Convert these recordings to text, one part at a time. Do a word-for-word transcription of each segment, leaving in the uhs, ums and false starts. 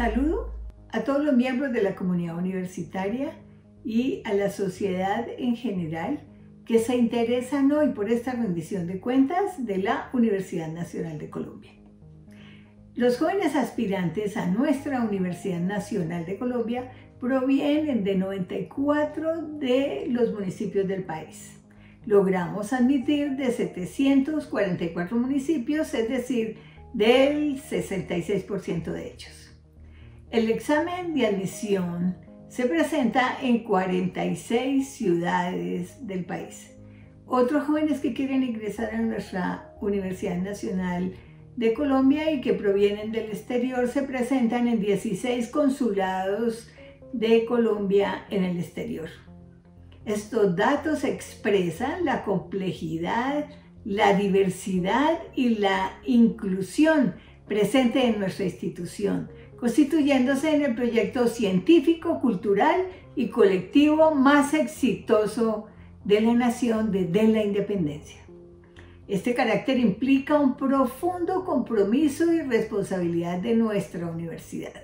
Saludo a todos los miembros de la comunidad universitaria y a la sociedad en general que se interesan hoy por esta rendición de cuentas de la Universidad Nacional de Colombia. Los jóvenes aspirantes a nuestra Universidad Nacional de Colombia provienen de noventa y cuatro de los municipios del país. Logramos admitir de setecientos cuarenta y cuatro municipios, es decir, del sesenta y seis por ciento de ellos. El examen de admisión se presenta en cuarenta y seis ciudades del país. Otros jóvenes que quieren ingresar a nuestra Universidad Nacional de Colombia y que provienen del exterior se presentan en dieciséis consulados de Colombia en el exterior. Estos datos expresan la complejidad, la diversidad y la inclusión presente en nuestra institución, constituyéndose en el proyecto científico, cultural y colectivo más exitoso de la nación desde la independencia. Este carácter implica un profundo compromiso y responsabilidad de nuestra universidad.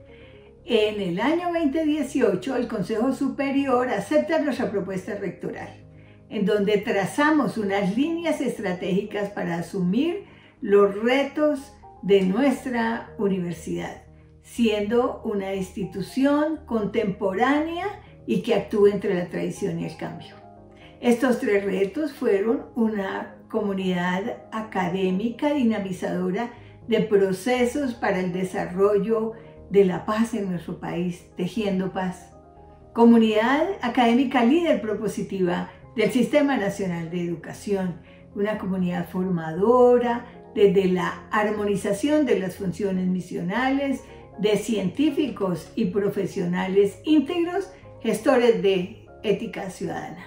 En el año veinte dieciocho, el Consejo Superior acepta nuestra propuesta rectoral, en donde trazamos unas líneas estratégicas para asumir los retos de nuestra universidad, siendo una institución contemporánea y que actúe entre la tradición y el cambio. Estos tres retos fueron una comunidad académica dinamizadora de procesos para el desarrollo de la paz en nuestro país, tejiendo paz. Comunidad académica líder propositiva del Sistema Nacional de Educación, una comunidad formadora desde la armonización de las funciones misionales, de científicos y profesionales íntegros, gestores de ética ciudadana.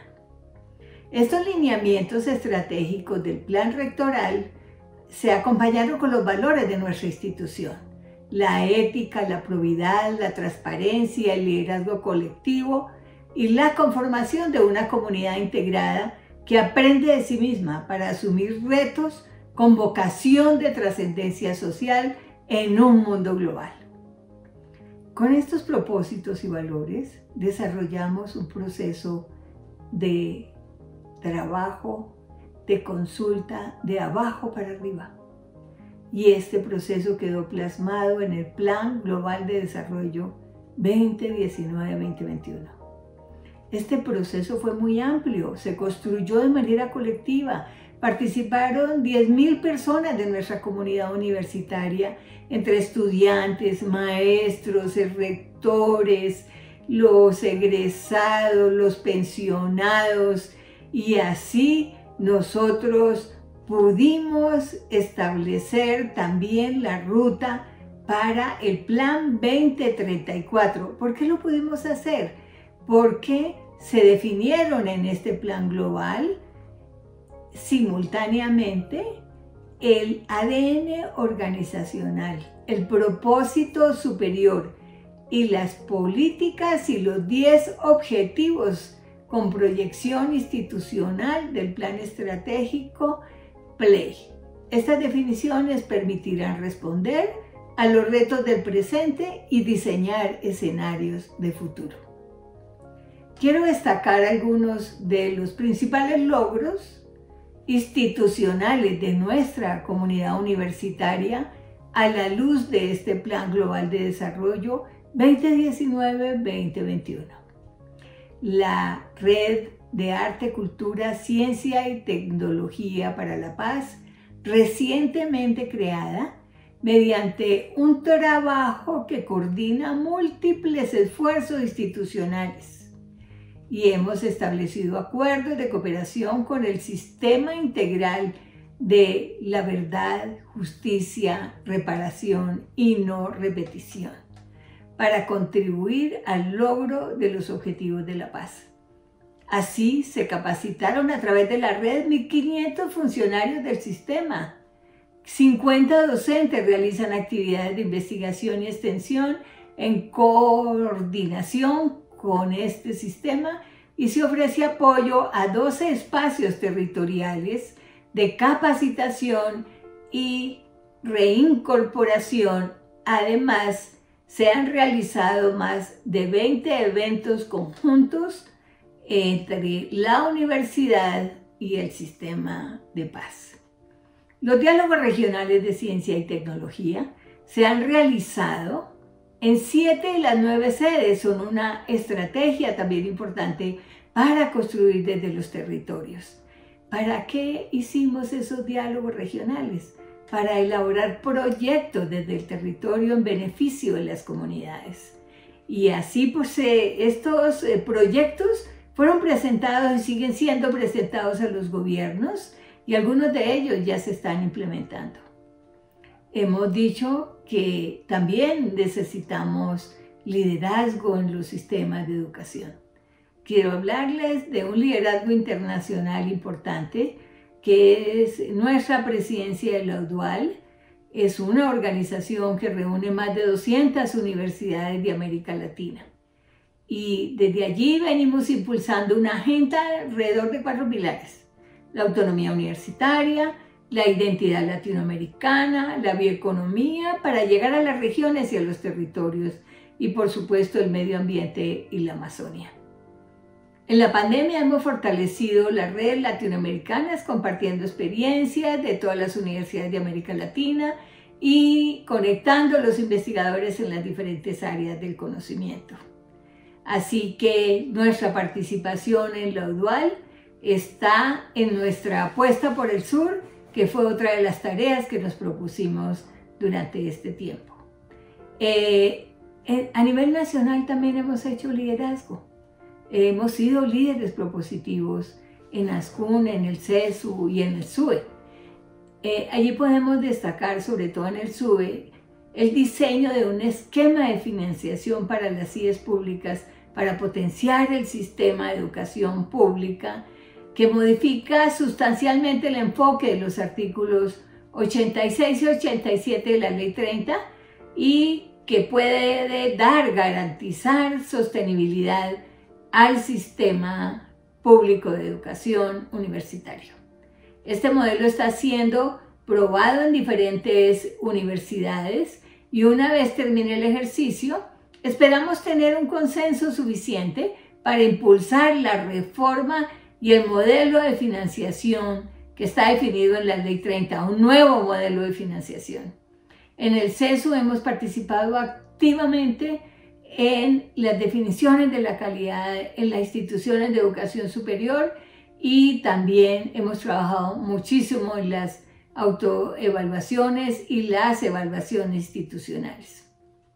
Estos lineamientos estratégicos del plan rectoral se acompañaron con los valores de nuestra institución: la ética, la probidad, la transparencia, el liderazgo colectivo y la conformación de una comunidad integrada que aprende de sí misma para asumir retos con vocación de trascendencia social en un mundo global. Con estos propósitos y valores desarrollamos un proceso de trabajo, de consulta de abajo para arriba. Y este proceso quedó plasmado en el Plan Global de Desarrollo veinte diecinueve a veinte veintiuno. Este proceso fue muy amplio, se construyó de manera colectiva, participaron diez mil personas de nuestra comunidad universitaria, entre estudiantes, maestros, rectores, los egresados, los pensionados, y así nosotros pudimos establecer también la ruta para el Plan veinte treinta y cuatro. ¿Por qué lo pudimos hacer? Porque se definieron en este plan global simultáneamente el A D N organizacional, el propósito superior y las políticas y los diez objetivos con proyección institucional del plan estratégico PLAY. Estas definiciones permitirán responder a los retos del presente y diseñar escenarios de futuro. Quiero destacar algunos de los principales logros institucionales de nuestra comunidad universitaria a la luz de este Plan Global de Desarrollo veinte diecinueve a veinte veintiuno. La Red de Arte, Cultura, Ciencia y Tecnología para la Paz, recientemente creada mediante un trabajo que coordina múltiples esfuerzos institucionales. Y hemos establecido acuerdos de cooperación con el Sistema Integral de la Verdad, Justicia, Reparación y No Repetición, para contribuir al logro de los objetivos de la paz. Así se capacitaron a través de la red mil quinientos funcionarios del sistema. cincuenta docentes realizan actividades de investigación y extensión en coordinación con este sistema y se ofrece apoyo a doce espacios territoriales de capacitación y reincorporación, además se han realizado más de veinte eventos conjuntos entre la universidad y el sistema de paz. Los diálogos regionales de ciencia y tecnología se han realizado en siete de las nueve sedes. Son una estrategia también importante para construir desde los territorios. ¿Para qué hicimos esos diálogos regionales? Para elaborar proyectos desde el territorio en beneficio de las comunidades. Y así pues eh, estos eh, proyectos fueron presentados y siguen siendo presentados a los gobiernos, y algunos de ellos ya se están implementando. Hemos dicho que también necesitamos liderazgo en los sistemas de educación. Quiero hablarles de un liderazgo internacional importante, que es nuestra presidencia de la U D U A L. Es una organización que reúne más de doscientas universidades de América Latina. Y desde allí venimos impulsando una agenda alrededor de cuatro pilares: la autonomía universitaria, la identidad latinoamericana, la bioeconomía para llegar a las regiones y a los territorios, y por supuesto el medio ambiente y la Amazonia. En la pandemia hemos fortalecido las redes latinoamericanas compartiendo experiencias de todas las universidades de América Latina y conectando a los investigadores en las diferentes áreas del conocimiento. Así que nuestra participación en la U D U A L está en nuestra apuesta por el sur, que fue otra de las tareas que nos propusimos durante este tiempo. Eh, a nivel nacional también hemos hecho liderazgo. Hemos sido líderes propositivos en ASCUN, en el CESU y en el SUBE. Eh, allí podemos destacar, sobre todo en el SUBE, el diseño de un esquema de financiación para las I E S públicas para potenciar el sistema de educación pública, que modifica sustancialmente el enfoque de los artículos ochenta y seis y ochenta y siete de la Ley treinta y que puede dar, garantizar sostenibilidad al sistema público de educación universitario. Este modelo está siendo probado en diferentes universidades y una vez termine el ejercicio, esperamos tener un consenso suficiente para impulsar la reforma y el modelo de financiación que está definido en la Ley treinta, un nuevo modelo de financiación. En el CESU hemos participado activamente en las definiciones de la calidad en las instituciones de educación superior y también hemos trabajado muchísimo en las autoevaluaciones y las evaluaciones institucionales.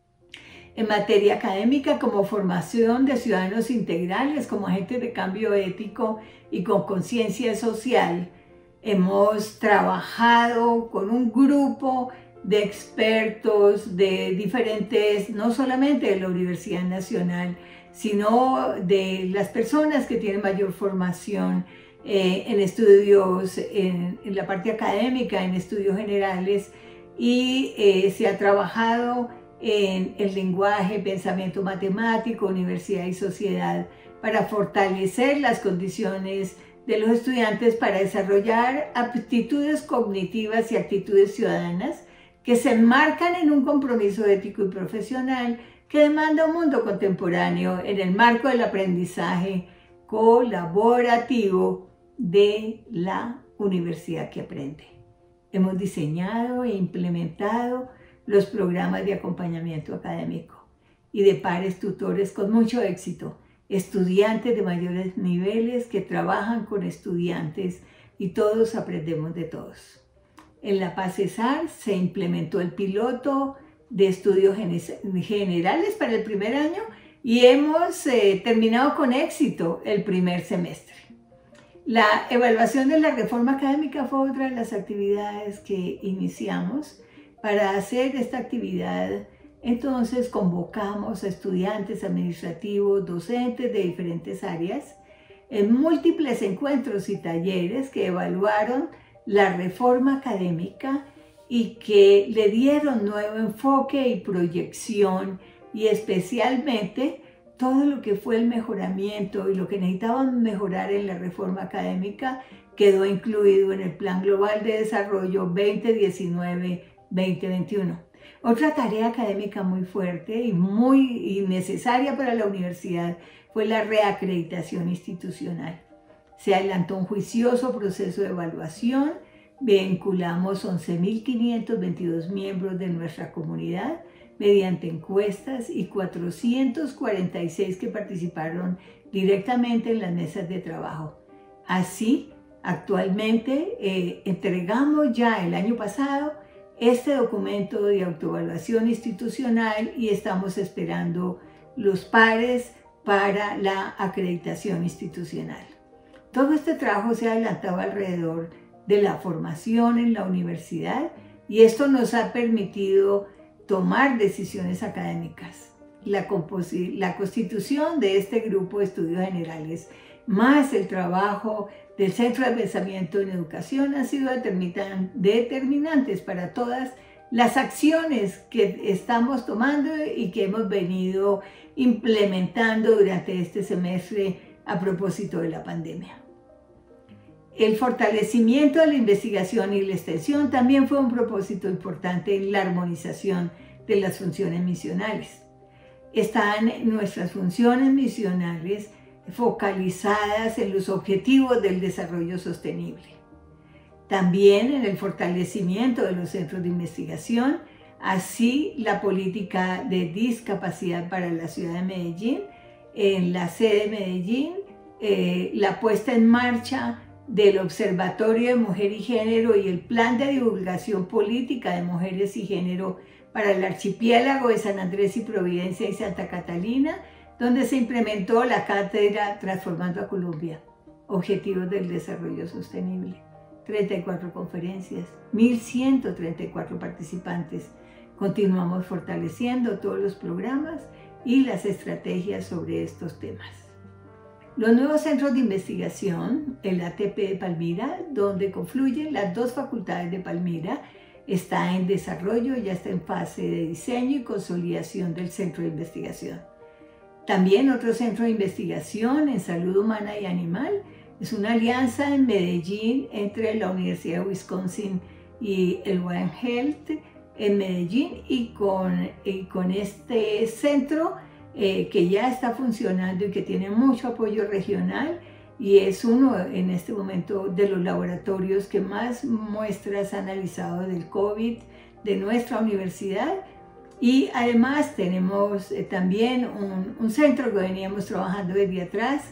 En materia académica, como formación de ciudadanos integrales, como agentes de cambio ético y con conciencia social, hemos trabajado con un grupo de expertos de diferentes, no solamente de la Universidad Nacional, sino de las personas que tienen mayor formación eh, en estudios, en, en la parte académica, en estudios generales, y eh, se ha trabajado en el lenguaje, pensamiento matemático, universidad y sociedad, para fortalecer las condiciones de los estudiantes para desarrollar aptitudes cognitivas y actitudes ciudadanas que se enmarcan en un compromiso ético y profesional que demanda un mundo contemporáneo en el marco del aprendizaje colaborativo de la universidad que aprende. Hemos diseñado e implementado los programas de acompañamiento académico y de pares tutores con mucho éxito, estudiantes de mayores niveles que trabajan con estudiantes y todos aprendemos de todos. En la Paz Cesar se implementó el piloto de estudios generales para el primer año y hemos eh, terminado con éxito el primer semestre. La evaluación de la reforma académica fue otra de las actividades que iniciamos. Para hacer esta actividad, entonces convocamos a estudiantes, administrativos, docentes de diferentes áreas en múltiples encuentros y talleres que evaluaron la reforma académica y que le dieron nuevo enfoque y proyección, y especialmente todo lo que fue el mejoramiento y lo que necesitaban mejorar en la reforma académica quedó incluido en el Plan Global de Desarrollo veinte diecinueve veinte veintiuno. Otra tarea académica muy fuerte y muy y necesaria para la universidad fue la reacreditación institucional. Se adelantó un juicioso proceso de evaluación, vinculamos once mil quinientos veintidós miembros de nuestra comunidad mediante encuestas y cuatrocientos cuarenta y seis que participaron directamente en las mesas de trabajo. Así, actualmente eh, entregamos ya el año pasado este documento de autoevaluación institucional y estamos esperando los pares para la acreditación institucional. Todo este trabajo se ha adelantado alrededor de la formación en la universidad y esto nos ha permitido tomar decisiones académicas. La, la constitución de este grupo de estudios generales más el trabajo del Centro de Pensamiento en Educación han sido determinantes para todas las acciones que estamos tomando y que hemos venido implementando durante este semestre a propósito de la pandemia. El fortalecimiento de la investigación y la extensión también fue un propósito importante en la armonización de las funciones misionales. Están nuestras funciones misionales focalizadas en los objetivos del desarrollo sostenible. También en el fortalecimiento de los centros de investigación, así la política de discapacidad para la ciudad de Medellín, en la sede de Medellín, eh, la puesta en marcha del Observatorio de Mujer y Género y el Plan de Divulgación Política de Mujeres y Género para el archipiélago de San Andrés y Providencia y Santa Catalina, donde se implementó la cátedra Transformando a Colombia, Objetivos del Desarrollo Sostenible. treinta y cuatro conferencias, mil ciento treinta y cuatro participantes. Continuamos fortaleciendo todos los programas y las estrategias sobre estos temas. Los nuevos centros de investigación, el A T P de Palmira, donde confluyen las dos facultades de Palmira, está en desarrollo, ya está en fase de diseño y consolidación del centro de investigación. También otro centro de investigación en salud humana y animal es una alianza en Medellín entre la Universidad de Wisconsin y el One Health en Medellín, y con, y con este centro eh, que ya está funcionando y que tiene mucho apoyo regional, y es uno en este momento de los laboratorios que más muestras ha analizado del COVID de nuestra universidad. Y además tenemos eh, también un, un centro que veníamos trabajando desde atrás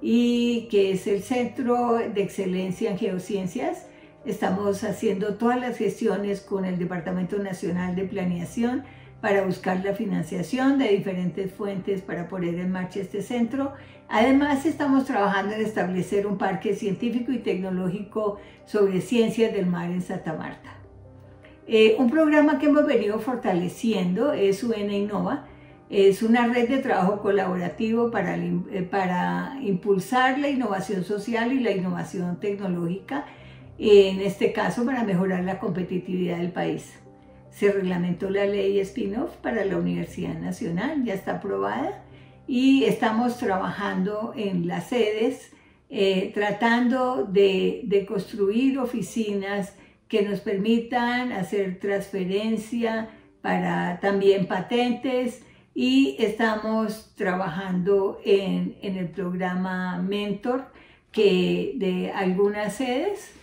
y que es el Centro de Excelencia en Geociencias. Estamos haciendo todas las gestiones con el Departamento Nacional de Planeación para buscar la financiación de diferentes fuentes para poner en marcha este centro. Además, estamos trabajando en establecer un parque científico y tecnológico sobre ciencias del mar en Santa Marta. Eh, un programa que hemos venido fortaleciendo es U N Innova. Es una red de trabajo colaborativo para, eh, para impulsar la innovación social y la innovación tecnológica, en este caso para mejorar la competitividad del país. Se reglamentó la ley spin-off para la Universidad Nacional, ya está aprobada, y estamos trabajando en las sedes, eh, tratando de, de construir oficinas que nos permitan hacer transferencia para también patentes, y estamos trabajando en, en el programa Mentor que de algunas sedes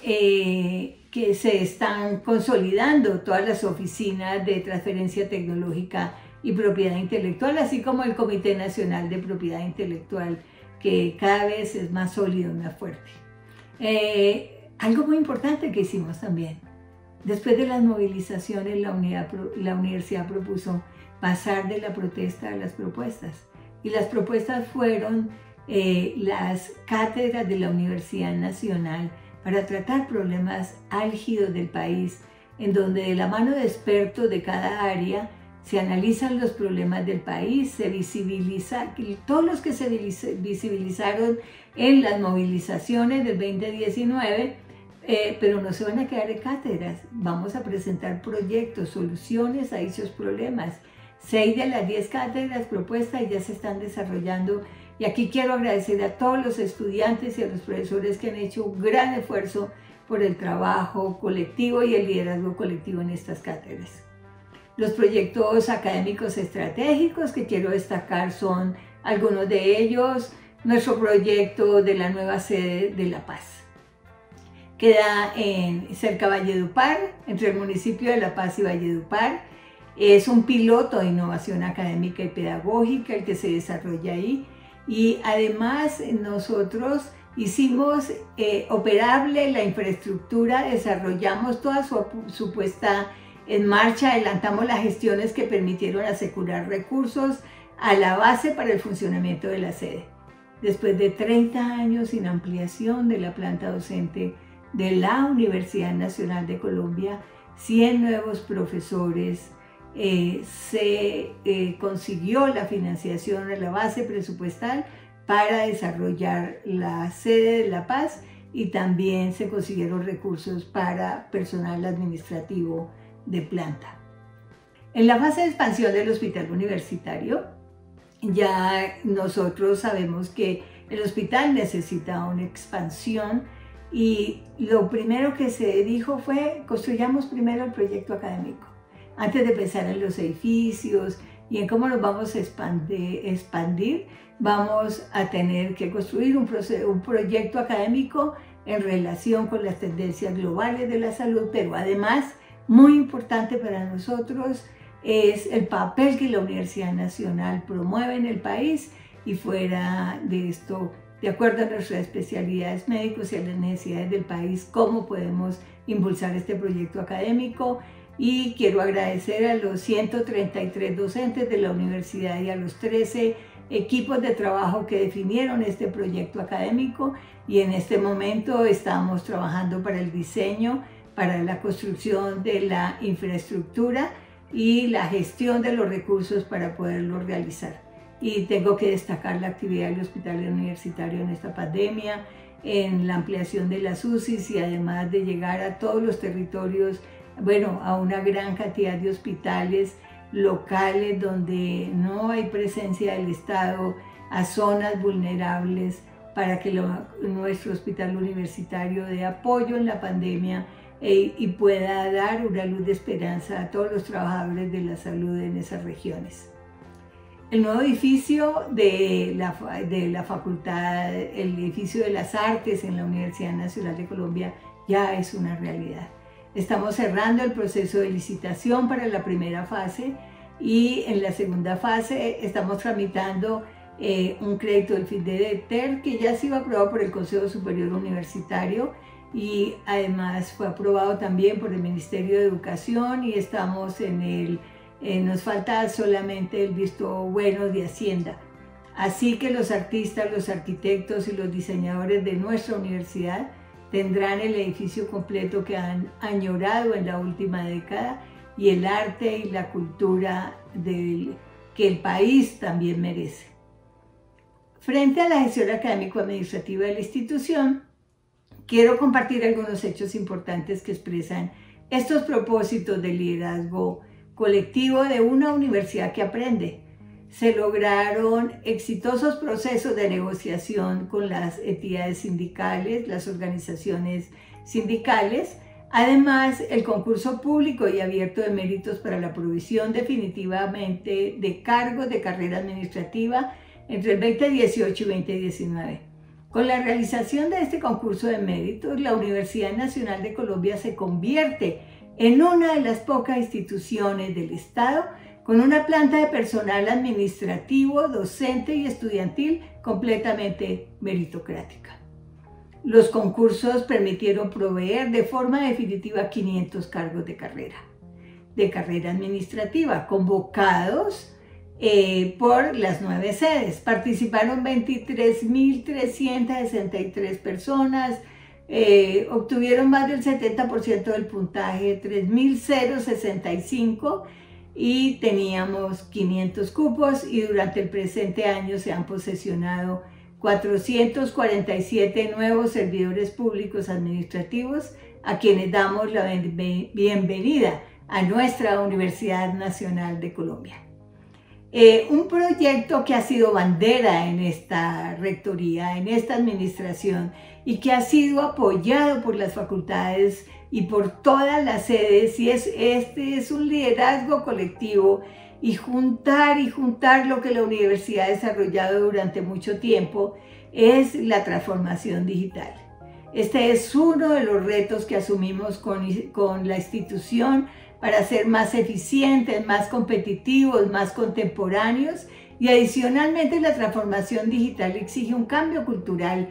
eh, que se están consolidando todas las oficinas de transferencia tecnológica y propiedad intelectual, así como el Comité Nacional de Propiedad Intelectual, que cada vez es más sólido y más fuerte. Eh, algo muy importante que hicimos también, después de las movilizaciones, la, unidad, la universidad propuso pasar de la protesta a las propuestas, y las propuestas fueron eh, las cátedras de la Universidad Nacional para tratar problemas álgidos del país, en donde de la mano de expertos de cada área se analizan los problemas del país, se visibiliza, todos los que se visibilizaron en las movilizaciones del veinte diecinueve, eh, pero no se van a quedar en cátedras, vamos a presentar proyectos, soluciones a dichos problemas. Seis de las diez cátedras propuestas ya se están desarrollando, y aquí quiero agradecer a todos los estudiantes y a los profesores que han hecho un gran esfuerzo por el trabajo colectivo y el liderazgo colectivo en estas cátedras. Los proyectos académicos estratégicos que quiero destacar son algunos de ellos. Nuestro proyecto de la nueva sede de La Paz. Queda en, cerca de Valledupar, entre el municipio de La Paz y Valledupar. Es un piloto de innovación académica y pedagógica el que se desarrolla ahí. Y además nosotros hicimos eh, operable la infraestructura, desarrollamos toda su, su puesta en marcha, adelantamos las gestiones que permitieron asegurar recursos a la base para el funcionamiento de la sede. Después de treinta años sin ampliación de la planta docente de la Universidad Nacional de Colombia, cien nuevos profesores, eh, se eh, consiguió la financiación de la base presupuestal para desarrollar la sede de La Paz y también se consiguieron recursos para personal administrativo de planta. En la fase de expansión del hospital universitario, ya nosotros sabemos que el hospital necesita una expansión y lo primero que se dijo fue construyamos primero el proyecto académico antes de pensar en los edificios y en cómo nos vamos a expandir, expandir vamos a tener que construir un, un proyecto académico en relación con las tendencias globales de la salud, pero además muy importante para nosotros es el papel que la Universidad Nacional promueve en el país y fuera de esto, de acuerdo a nuestras especialidades médicos y a las necesidades del país, cómo podemos impulsar este proyecto académico. Y quiero agradecer a los ciento treinta y tres docentes de la universidad y a los trece equipos de trabajo que definieron este proyecto académico y en este momento estamos trabajando para el diseño, para la construcción de la infraestructura y la gestión de los recursos para poderlo realizar. Y tengo que destacar la actividad del Hospital Universitario en esta pandemia, en la ampliación de las U C Is y además de llegar a todos los territorios, bueno, a una gran cantidad de hospitales locales donde no hay presencia del Estado, a zonas vulnerables para que lo, nuestro Hospital Universitario dé apoyo en la pandemia e, y pueda dar una luz de esperanza a todos los trabajadores de la salud en esas regiones. El nuevo edificio de la, de la facultad, el edificio de las artes en la Universidad Nacional de Colombia ya es una realidad. Estamos cerrando el proceso de licitación para la primera fase y en la segunda fase estamos tramitando eh, un crédito del FINDETER que ya ha sido aprobado por el Consejo Superior Universitario y además fue aprobado también por el Ministerio de Educación y estamos en el, eh, nos falta solamente el visto bueno de Hacienda. Así que los artistas, los arquitectos y los diseñadores de nuestra universidad tendrán el edificio completo que han añorado en la última década y el arte y la cultura del, que el país también merece. Frente a la gestión académico-administrativa de la institución, quiero compartir algunos hechos importantes que expresan estos propósitos de liderazgo colectivo de una universidad que aprende. Se lograron exitosos procesos de negociación con las entidades sindicales, las organizaciones sindicales. Además, el concurso público y abierto de méritos para la provisión definitivamente de cargos de carrera administrativa entre el veinte dieciocho y veinte diecinueve. Con la realización de este concurso de méritos, la Universidad Nacional de Colombia se convierte en una de las pocas instituciones del Estado con una planta de personal administrativo, docente y estudiantil completamente meritocrática. Los concursos permitieron proveer de forma definitiva quinientos cargos de carrera, de carrera administrativa, convocados eh, por las nueve sedes. Participaron veintitrés mil trescientas sesenta y tres personas, eh, obtuvieron más del setenta por ciento del puntaje, tres mil sesenta y cinco, y teníamos quinientos cupos y durante el presente año se han posesionado cuatrocientos cuarenta y siete nuevos servidores públicos administrativos a quienes damos la bienvenida a nuestra Universidad Nacional de Colombia. Eh, un proyecto que ha sido bandera en esta rectoría, en esta administración y que ha sido apoyado por las facultades y por todas las sedes, y es, este es un liderazgo colectivo, y juntar y juntar lo que la universidad ha desarrollado durante mucho tiempo es la transformación digital. Este es uno de los retos que asumimos con, con la institución para ser más eficientes, más competitivos, más contemporáneos, y adicionalmente la transformación digital exige un cambio cultural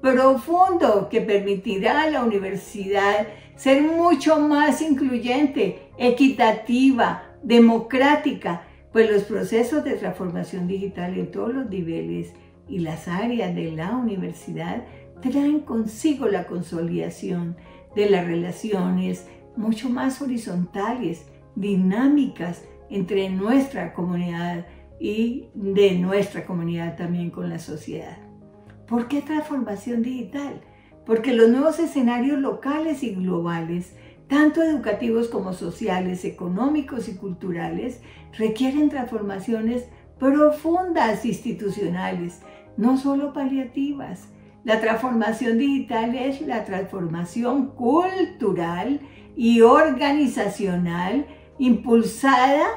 profundo que permitirá a la universidad ser mucho más incluyente, equitativa, democrática, pues los procesos de transformación digital en todos los niveles y las áreas de la universidad traen consigo la consolidación de las relaciones mucho más horizontales, dinámicas entre nuestra comunidad y de nuestra comunidad también con la sociedad. ¿Por qué transformación digital? Porque los nuevos escenarios locales y globales, tanto educativos como sociales, económicos y culturales, requieren transformaciones profundas institucionales, no solo paliativas. La transformación digital es la transformación cultural y organizacional impulsada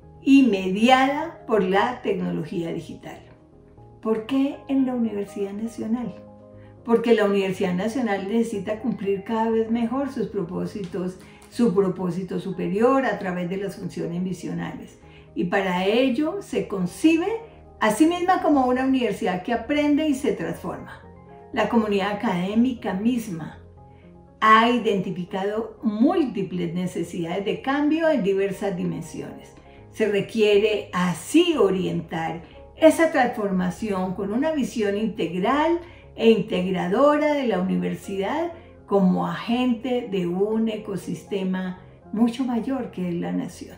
y mediada por la tecnología digital. ¿Por qué en la Universidad Nacional? Porque la Universidad Nacional necesita cumplir cada vez mejor sus propósitos, su propósito superior a través de las funciones misionales. Y para ello se concibe a sí misma como una universidad que aprende y se transforma. La comunidad académica misma ha identificado múltiples necesidades de cambio en diversas dimensiones. Se requiere así orientar esa transformación con una visión integral e integradora de la universidad como agente de un ecosistema mucho mayor que es la nación.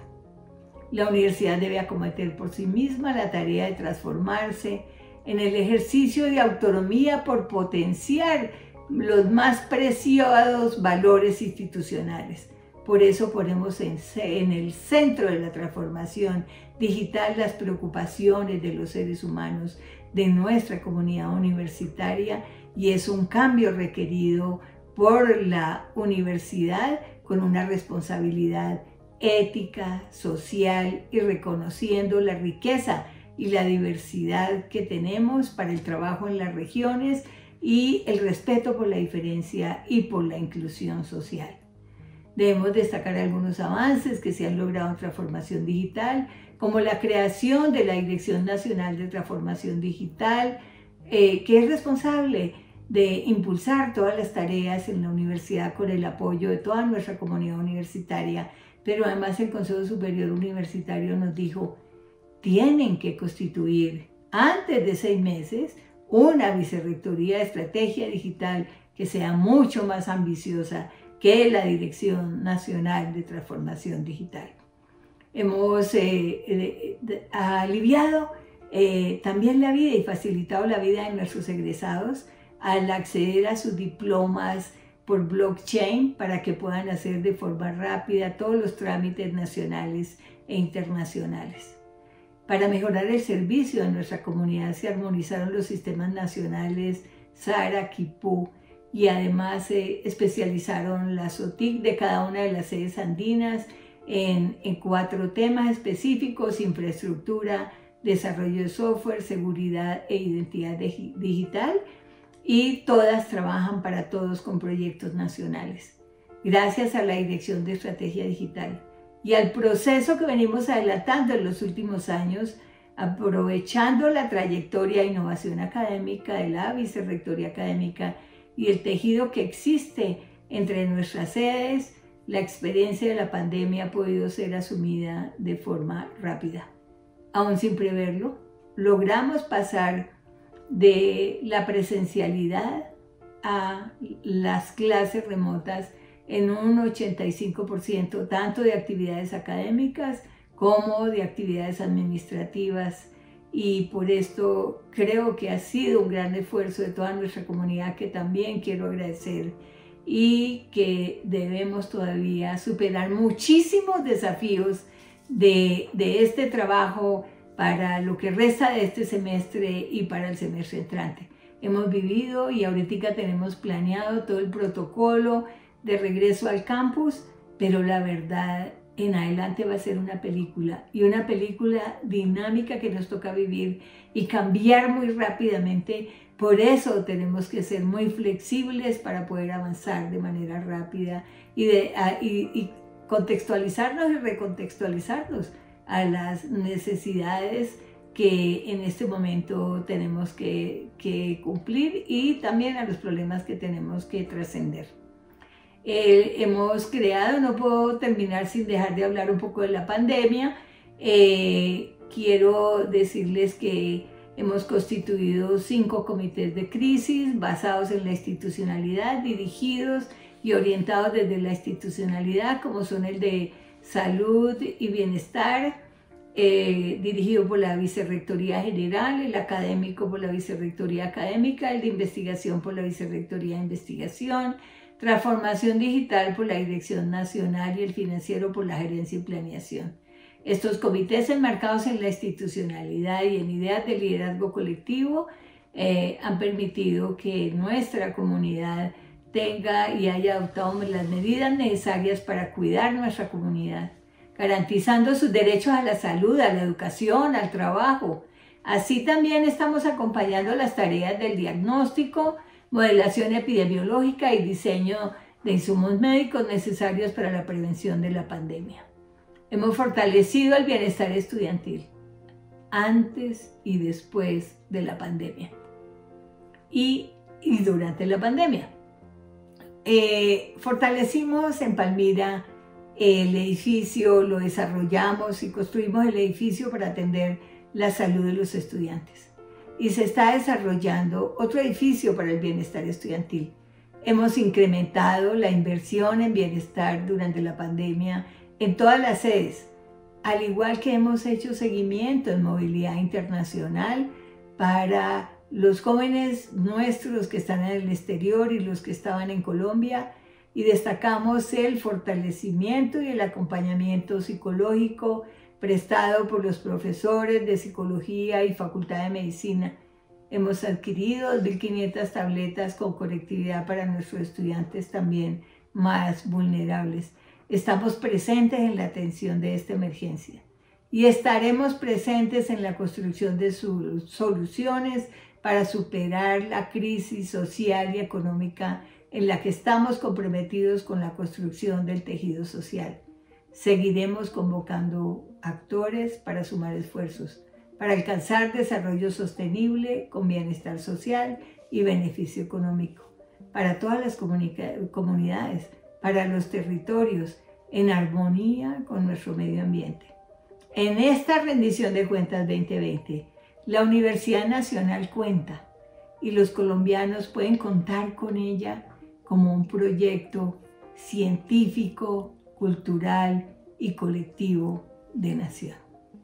La universidad debe acometer por sí misma la tarea de transformarse en el ejercicio de autonomía por potenciar los más preciados valores institucionales. Por eso ponemos en, en el centro de la transformación digital las preocupaciones de los seres humanos, de nuestra comunidad universitaria, y es un cambio requerido por la universidad con una responsabilidad ética, social y reconociendo la riqueza y la diversidad que tenemos para el trabajo en las regiones y el respeto por la diferencia y por la inclusión social. Debemos destacar algunos avances que se han logrado en transformación digital, como la creación de la Dirección Nacional de Transformación Digital, eh, que es responsable de impulsar todas las tareas en la universidad con el apoyo de toda nuestra comunidad universitaria, pero además el Consejo Superior Universitario nos dijo, tienen que constituir antes de seis meses una vicerrectoría de estrategia digital que sea mucho más ambiciosa que la Dirección Nacional de Transformación Digital. Hemos eh, eh, de, aliviado eh, también la vida y facilitado la vida de nuestros egresados al acceder a sus diplomas por blockchain para que puedan hacer de forma rápida todos los trámites nacionales e internacionales. Para mejorar el servicio de nuestra comunidad se armonizaron los sistemas nacionales SARA, KIPU, y además se eh, especializaron las O T I C de cada una de las sedes andinas en, en cuatro temas específicos: infraestructura, desarrollo de software, seguridad e identidad digital, y todas trabajan para todos con proyectos nacionales. Gracias a la Dirección de Estrategia Digital y al proceso que venimos adelantando en los últimos años, aprovechando la trayectoria e innovación académica de la Vicerrectoría Académica y el tejido que existe entre nuestras sedes, la experiencia de la pandemia ha podido ser asumida de forma rápida. Aún sin preverlo, logramos pasar de la presencialidad a las clases remotas en un ochenta y cinco por ciento, tanto de actividades académicas como de actividades administrativas, y por esto creo que ha sido un gran esfuerzo de toda nuestra comunidad que también quiero agradecer, y que debemos todavía superar muchísimos desafíos de, de este trabajo para lo que resta de este semestre y para el semestre entrante. Hemos vivido y ahorita tenemos planeado todo el protocolo de regreso al campus, pero la verdad, en adelante va a ser una película, y una película dinámica que nos toca vivir y cambiar muy rápidamente. Por eso tenemos que ser muy flexibles para poder avanzar de manera rápida y, de, a, y, y contextualizarnos y recontextualizarnos a las necesidades que en este momento tenemos que, que cumplir, y también a los problemas que tenemos que trascender. Eh, hemos creado, no puedo terminar sin dejar de hablar un poco de la pandemia. Eh, quiero decirles que hemos constituido cinco comités de crisis basados en la institucionalidad, dirigidos y orientados desde la institucionalidad, como son el de salud y bienestar, eh, dirigido por la Vicerrectoría General, el académico por la Vicerrectoría Académica, el de investigación por la Vicerrectoría de Investigación, transformación digital por la Dirección Nacional y el financiero por la Gerencia y Planeación. Estos comités, enmarcados en la institucionalidad y en ideas de liderazgo colectivo, eh, han permitido que nuestra comunidad tenga y haya adoptado las medidas necesarias para cuidar nuestra comunidad, garantizando sus derechos a la salud, a la educación, al trabajo. Así también estamos acompañando las tareas del diagnóstico, modelación epidemiológica y diseño de insumos médicos necesarios para la prevención de la pandemia. Hemos fortalecido el bienestar estudiantil antes y después de la pandemia y, y durante la pandemia. Eh, fortalecimos en Palmira el edificio, lo desarrollamos y construimos el edificio para atender la salud de los estudiantes. Y se está desarrollando otro edificio para el bienestar estudiantil. Hemos incrementado la inversión en bienestar durante la pandemia en todas las sedes, al igual que hemos hecho seguimiento en movilidad internacional para los jóvenes nuestros que están en el exterior y los que estaban en Colombia, y destacamos el fortalecimiento y el acompañamiento psicológico prestado por los profesores de psicología y facultad de medicina. Hemos adquirido dos mil quinientas tabletas con conectividad para nuestros estudiantes también más vulnerables. Estamos presentes en la atención de esta emergencia y estaremos presentes en la construcción de sus soluciones para superar la crisis social y económica en la que estamos comprometidos con la construcción del tejido social. Seguiremos convocando actores para sumar esfuerzos, para alcanzar desarrollo sostenible con bienestar social y beneficio económico, para todas las comunidades, para los territorios, en armonía con nuestro medio ambiente. En esta rendición de cuentas veinte veinte, la Universidad Nacional cuenta y los colombianos pueden contar con ella como un proyecto científico, cultural y colectivo de nación.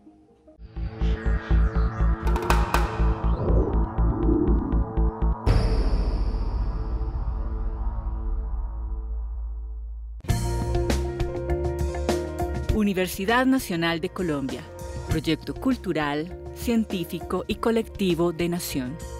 Universidad Nacional de Colombia, proyecto cultural, científico y colectivo de nación.